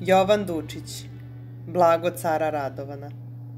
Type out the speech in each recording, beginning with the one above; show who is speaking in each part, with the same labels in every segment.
Speaker 1: Jovan Dučić, Blago cara Radovana.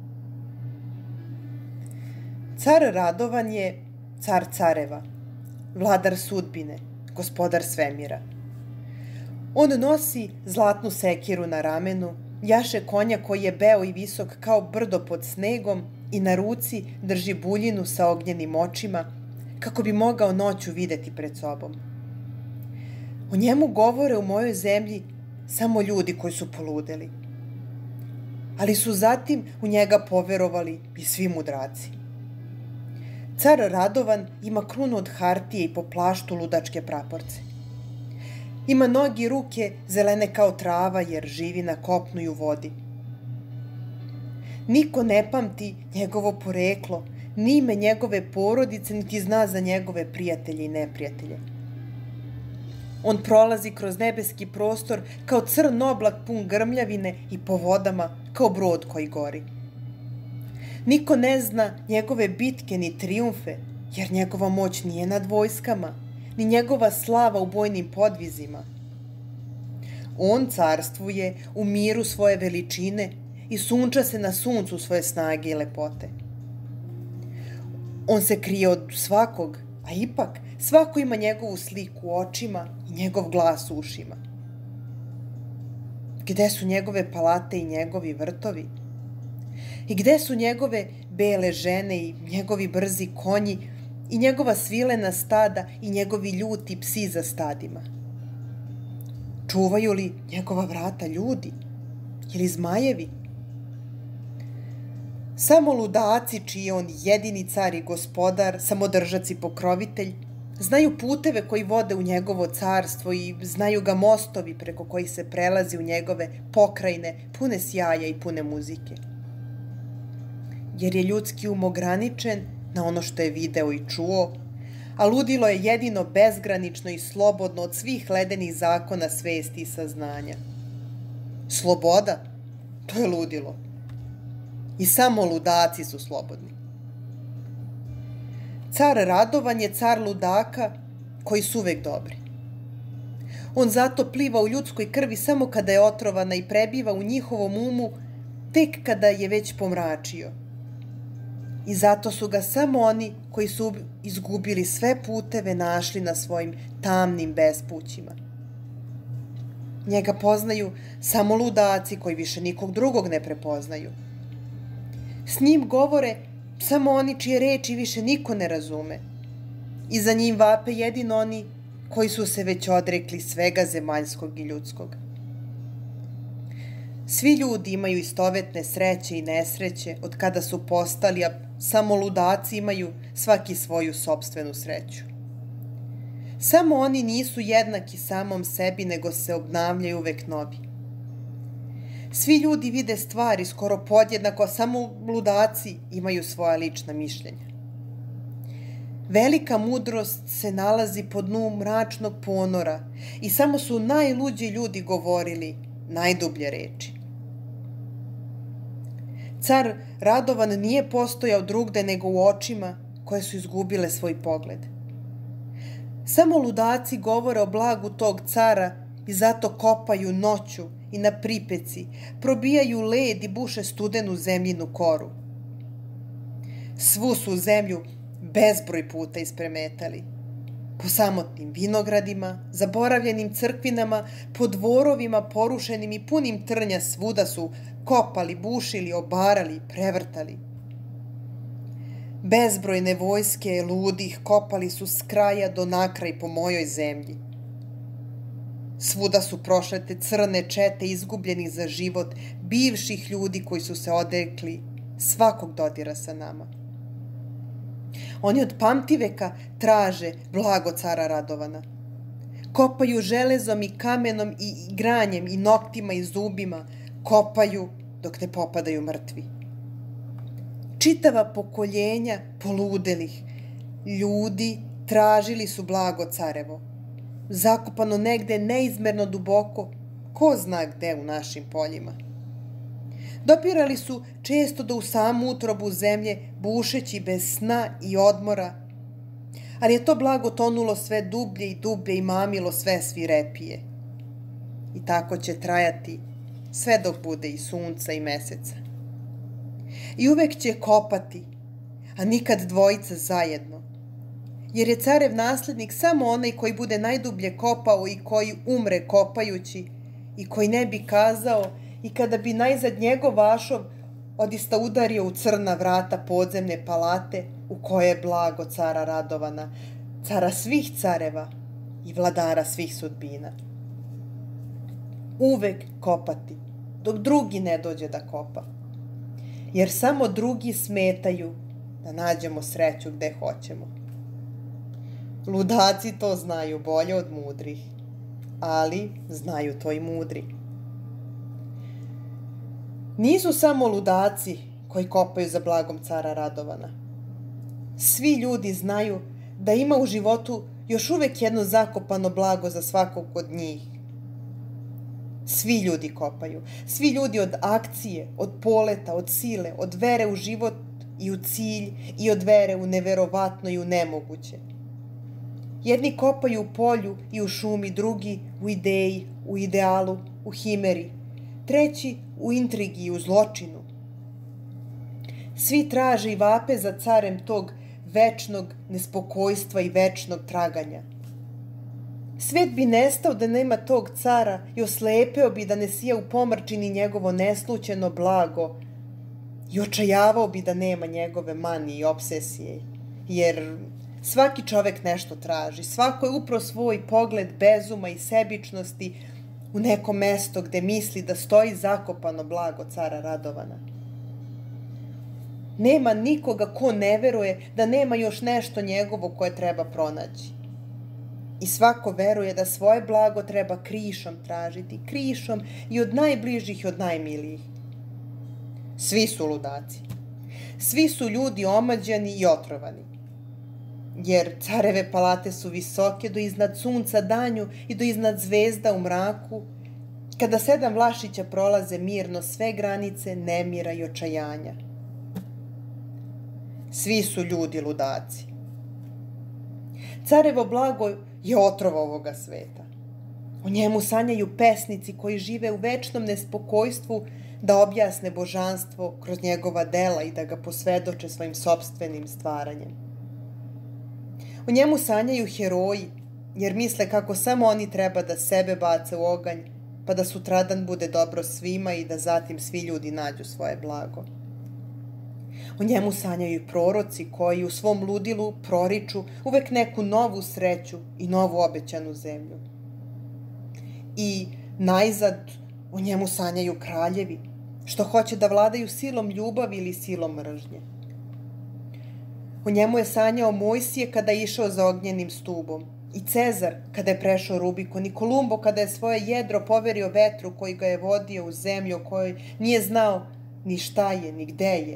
Speaker 1: Car Radovan je car careva, vladar sudbine, gospodar svemira. On nosi zlatnu sekiru na ramenu, jaše konja koji je beo i visok kao brdo pod snegom i na ruci drži buljinu sa ognjenim očima, kako bi mogao noću videti pred sobom. O njemu govore u mojoj zemlji samo ljudi koji su poludeli. Ali su zatim u njega poverovali i svi mudraci. Car Radovan ima krunu od hartije i po plaštu ludačke praporce. Ima noge i ruke zelene kao trava jer živi na kopnu i u vodi. Niko ne pamti njegovo poreklo, ni ime njegove porodice, niti zna za njegove prijatelje i neprijatelje. On prolazi kroz nebeski prostor kao crn oblak pun grmljavine i po vodama kao brod koji gori. Niko ne zna njegove bitke ni trijumfe, jer njegova moć nije nad vojskama, ni njegova slava u bojnim podvizima. On carstvuje u miru svoje veličine i sunča se na suncu svoje snage i lepote. On se krije od svakog, a ipak svako ima njegovu sliku u očima i njegov glas u ušima. Gde su njegove palate i njegovi vrtovi? I gde su njegove bele žene i njegovi brzi konji i njegova svilena stada i njegovi ljuti psi za stadima? Čuvaju li njegova vrata ljudi ili zmajevi? Samo ludaci čiji je on jedini car i gospodar, samodržac i pokrovitelj, znaju puteve koji vode u njegovo carstvo i znaju ga mostovi preko kojih se prelazi u njegove pokrajine pune sjaja i pune muzike. Jer je ljudski um ograničen na ono što je video i čuo, a ludilo je jedino bezgranično i slobodno od svih ledenih zakona svesti i saznanja. Sloboda, to je ludilo. I samo ludaci su slobodni. Car Radovan je car ludaka koji su uvek dobri. On zato pliva u ljudskoj krvi samo kada je otrovana i prebiva u njihovom umu tek kada je već pomračio. I zato su ga samo oni koji su izgubili sve puteve našli na svojim tamnim bespućima. Njega poznaju samo ludaci koji više nikog drugog ne prepoznaju. S njim govore samo oni čije reči više niko ne razume. I za njim vape jedino oni koji su se već odrekli svega zemaljskog i ljudskog. Svi ljudi imaju istovetne sreće i nesreće od kada su postali, a samo ludaci imaju svaki svoju sopstvenu sreću. Samo oni nisu jednaki samom sebi, nego se obnavljaju uvek novi. Svi ljudi vide stvari skoro podjednako, a samo ludaci imaju svoja lična mišljenja. Velika mudrost se nalazi po dnu mračnog ponora i samo su najluđi ljudi govorili najdublje reči. Car Radovan nije postojao drugde nego u očima koje su izgubile svoj pogled. Samo ludaci govore o blagu tog cara i zato kopaju noću i na pripeci, probijaju led i buše studenu zemljinu koru. Svu su zemlju bezbroj puta ispremetali. Po samotnim vinogradima, zaboravljenim crkvinama, po dvorovima porušenim i punim trnja svuda su kopali, bušili, obarali, prevrtali. Bezbrojne vojske ludih kopali su s kraja do nakraj po mojoj zemlji. Svuda su prošle te crne čete izgubljenih za život, bivših ljudi koji su se odrekli svakog dodira sa nama. Oni od pamtiveka traže blago cara Radovana. Kopaju železom i kamenom i granjem i noktima i zubima, kopaju dok ne popadaju mrtvi. Čitava pokoljenja poludelih ljudi tražili su blago carevo, zakopano negde neizmerno duboko, ko zna gde u našim poljima. Dopirali su često do u samu utrobu zemlje, bušeći bez sna i odmora, ali je to blago tonulo sve dublje i dublje i mamilo sve svirepije. I tako će trajati sve dok bude i sunca i meseca. I uvek će kopati, a nikad dvojica zajedno, jer je carev naslednik samo onaj koji bude najdublje kopao i koji umre kopajući i koji ne bi kazao i kada bi najzad njegov vašov odista udario u crna vrata podzemne palate u koje je blago cara Radovana, cara svih careva i vladara svih sudbina. Uvek kopati, dok drugi ne dođe da kopa, jer samo drugi smetaju da nađemo sreću gde hoćemo. Ludaci to znaju bolje od mudrih, ali znaju to i mudri. Nisu samo ludaci koji kopaju za blagom cara Radovana. Svi ljudi znaju da ima u životu još uvek jedno zakopano blago za svakog od njih. Svi ljudi kopaju, svi ljudi od akcije, od poleta, od sile, od vere u život i u cilj i od vere u neverovatno i u nemoguće. Jedni kopaju u polju i u šumi, drugi u ideji, u idealu, u himeri, treći u intrigi i u zločinu. Svi traže i vape za carem tog večnog nespokojstva i večnog traganja. Svet bi nestao da nema tog cara i oslepeo bi da ne sija u pomrčini njegovo neslućeno blago i očajavao bi da nema njegove manije i obsesije, jer svaki čovek nešto traži, svako je upro svoj pogled bezuma i sebičnosti u neko mesto gde misli da stoji zakopano blago cara Radovana. Nema nikoga ko ne veruje da nema još nešto njegovo koje treba pronaći. I svako veruje da svoje blago treba krišom tražiti, krišom i od najbližih i od najmilijih. Svi su ludaci. Svi su ljudi omađani i otrovani. Jer careve palate su visoke do iznad sunca danju i do iznad zvezda u mraku, kada 7 Vlašića prolaze mirno sve granice nemira i očajanja. Svi su ljudi ludaci. Carevo blago je otrov ovoga sveta. O njemu sanjaju pesnici koji žive u večnom nespokojstvu da objasne božanstvo kroz njegova dela i da ga posvedoče svojim sopstvenim stvaranjem. O njemu sanjaju heroji, jer misle kako samo oni treba da sebe bace u oganj, pa da sutradan bude dobro svima i da zatim svi ljudi nađu svoje blago. O njemu sanjaju i proroci koji u svom ludilu proriču uvek neku novu sreću i novu obećanu zemlju. I najzad o njemu sanjaju kraljevi, što hoće da vladaju silom ljubavi ili silom mržnje. O njemu je sanjao Mojsije kada je išao za ognjenim stubom, i Cezar kada je prešao Rubikon, i Kolumbo kada je svoje jedro poverio vetru koji ga je vodio u zemlju o kojoj nije znao ni šta je, ni gde je.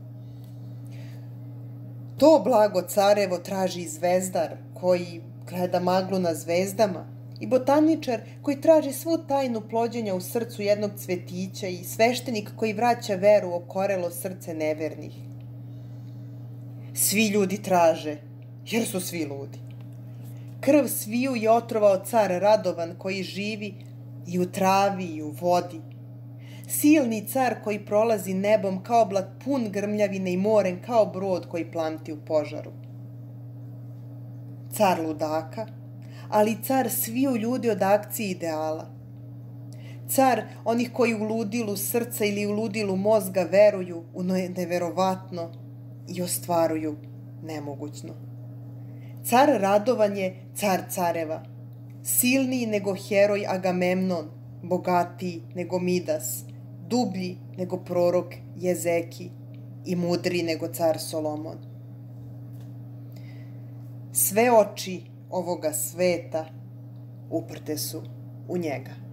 Speaker 1: To blago carevo traži i zvezdar koji gleda maglu na zvezdama, i botaničar koji traži svu tajnu plođenja u srcu jednog cvetića, i sveštenik koji vraća veru u okorelo srce nevernih. Svi ljudi traže, jer su svi ludi. Krv sviju je otrovao car Radovan koji živi i u travi i u vodi. Silni car koji prolazi nebom kao oblak pun grmljavine i morem kao brod koji plamti u požaru. Car ludaka, ali car sviju ljudi od akcije ideala. Car onih koji u ludilu srca ili u ludilu mozga veruju u neverovatno i ostvaruju nemogućno. Car Radovan je car careva, silniji nego heroj Agamemnon, bogatiji nego Midas, dublji nego prorok Jezeki i mudriji nego car Solomon. Sve oči ovoga sveta uprte su u njega.